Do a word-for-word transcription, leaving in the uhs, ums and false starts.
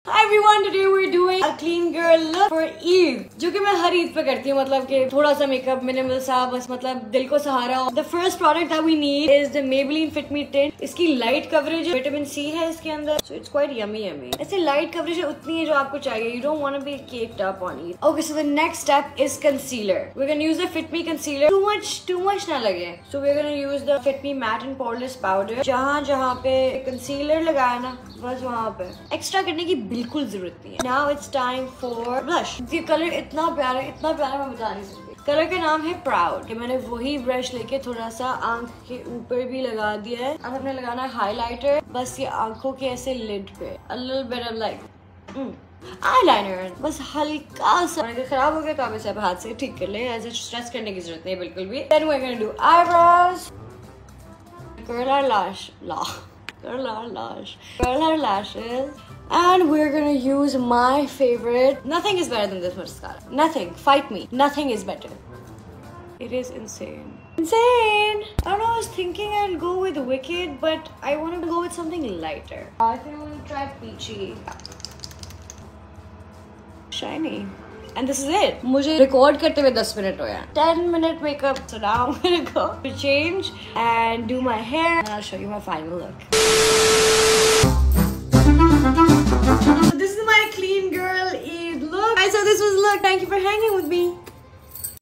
Hi everyone, today we're doing a clean girl look for Eid, जो कि मैं हर ईद पे करती हूँ. मतलब कि थोड़ा सा मेकअप मिनिमल सा, बस मतलब दिल को सहारा हो. The first product that we need is the Maybelline Fit Me Tint. इसकी लाइट कवरेज है, विटामिन सी है इसके अंदर, so it's quite yummy yummy. ऐसे लाइट कवरेज है उतनी है जो आपको चाहिए. You don't want to be caked up on Eid. Okay, so the next step is concealer. We're gonna use the Fit Me concealer. Too much, too much ना लगे. So we're gonna use the Fit Me Matte and Poreless powder. जहाँ जहाँ पे concealer लगाया ना, बस वहाँ पे एक्स्ट्रा करने की बिल्कुल जरूरत नहीं है. Now it's time for blush. ये कलर इतना प्यारा है, इतना प्यारा मैं बता नहीं सकती. कलर का नाम है प्राउड. कि मैंने वही ब्रश लेके थोड़ा सा आंख के ऊपर भी लगा दिया है. अब हमने लगाना है हाइलाइटर, बस ये आंखों के ऐसे लिड पे. A little bit of like mm, eyeliner. बस हल्का सा. अगर खराब हो गया तो आप इसे हाथ से ठीक कर ले. ऐसे स्ट्रेस करने की जरूरत नहीं बिल्कुल भी. Then we're gonna do eyebrows. Curl our lash, la. Curl our lash. Curl our lashes. And we're gonna use my favorite. Nothing is better than this mascara. Nothing. Fight me. Nothing is better. It is insane. Insane! I don't know, I was thinking I'd go with Wicked, but I want to go with something lighter. I think I'm gonna try Peachy. Shiny. And this is it. मुझे record करते हुए ten minutes हो गया. ten minute makeup. So now I'm gonna go to change and do my hair. And I'll show you my final look. So this is my clean girl Eid look. Guys, so this was look. Thank you for hanging with me.